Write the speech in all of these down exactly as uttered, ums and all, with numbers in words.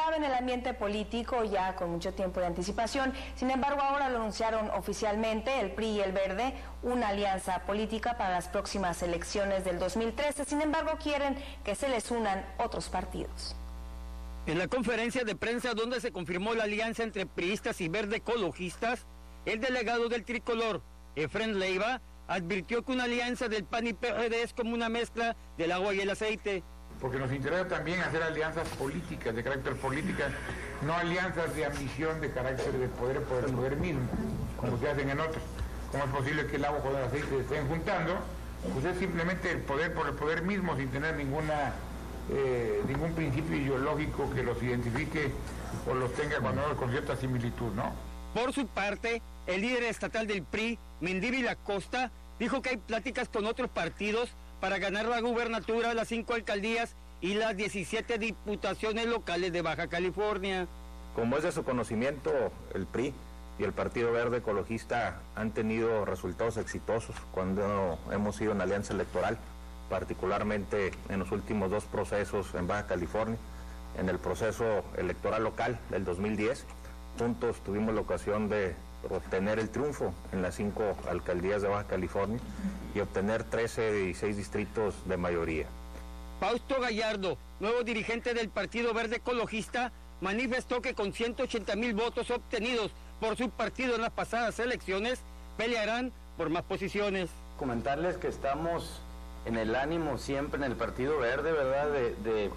estaba en el ambiente político ya con mucho tiempo de anticipación. Sin embargo, ahora lo anunciaron oficialmente el P R I y el Verde, una alianza política para las próximas elecciones del dos mil trece. Sin embargo, quieren que se les unan otros partidos. En la conferencia de prensa donde se confirmó la alianza entre priistas y verde ecologistas, el delegado del tricolor, Efren Leiva, advirtió que una alianza del P A N y P R D es como una mezcla del agua y el aceite. Porque nos interesa también hacer alianzas políticas, de carácter política, no alianzas de ambición de carácter de poder por el poder mismo, como se hacen en otros. ¿Cómo es posible que el agua con el aceite se estén juntando? Pues es simplemente el poder por el poder mismo, sin tener ninguna eh, ningún principio ideológico que los identifique o los tenga cuando con cierta similitud, ¿no? Por su parte, el líder estatal del P R I, Mendívil Acosta, dijo que hay pláticas con otros partidos para ganar la gubernatura, las cinco alcaldías y las diecisiete diputaciones locales de Baja California. Como es de su conocimiento, el P R I y el Partido Verde Ecologista han tenido resultados exitosos cuando hemos ido en alianza electoral, particularmente en los últimos dos procesos en Baja California. En el proceso electoral local del dos mil diez, juntos tuvimos la ocasión de obtener el triunfo en las cinco alcaldías de Baja California y obtener trece de dieciséis distritos de mayoría. Fausto Gallardo, nuevo dirigente del Partido Verde Ecologista, manifestó que con ciento ochenta mil votos obtenidos por su partido en las pasadas elecciones, pelearán por más posiciones. Comentarles que estamos en el ánimo siempre en el Partido Verde, ¿verdad?, de, de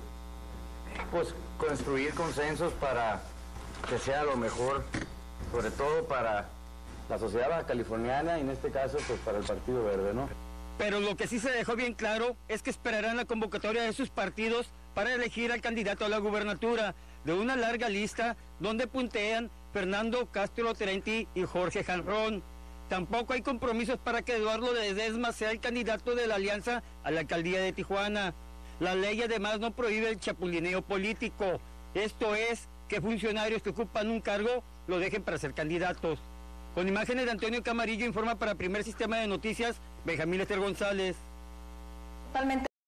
pues, construir consensos para que sea lo mejor, sobre todo para la sociedad baja californiana y en este caso pues para el Partido Verde, ¿no? Pero lo que sí se dejó bien claro es que esperarán la convocatoria de sus partidos para elegir al candidato a la gubernatura de una larga lista donde puntean Fernando Castro Terenti y Jorge Janrón. Tampoco hay compromisos para que Eduardo Ledesma sea el candidato de la alianza a la alcaldía de Tijuana. La ley además no prohíbe el chapulineo político, esto es, que funcionarios que ocupan un cargo lo dejen para ser candidatos. Con imágenes de Antonio Camarillo, informa para Primer Sistema de Noticias, Benjamín Lester González. Totalmente.